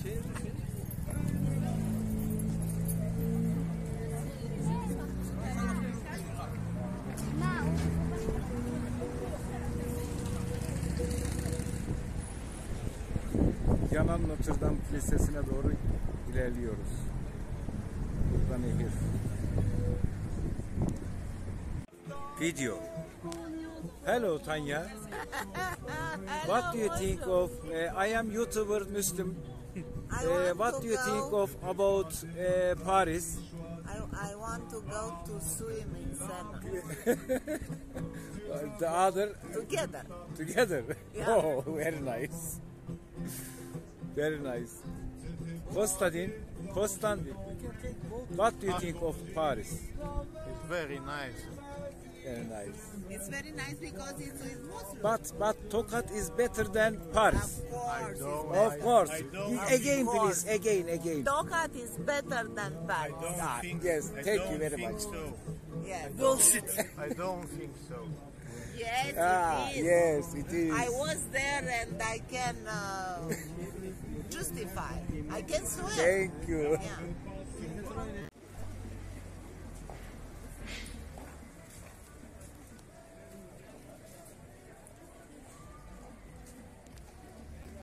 Yanan Notre Dame Kilisesi'ne doğru ilerliyoruz. Burada nehir. Video. Hello Tanya. What do you think of? I am YouTuber Muslim. What do you think of about Paris? I want to go to swim in Seine. The other Together. together. Yeah. Oh, very nice. Very nice. Konstantin, what do you think of Paris? It's very nice. Very nice. It's very nice because it's with Muslim. But Tokat is better than Paris. Of course. Again, please. Again. Tokat is better than Paris. Yes, thank you very much. Yes. Bullshit. I don't think so. Yes, it is. Yes, it is. I was there and I can justify. I can swear. Thank you. Yeah.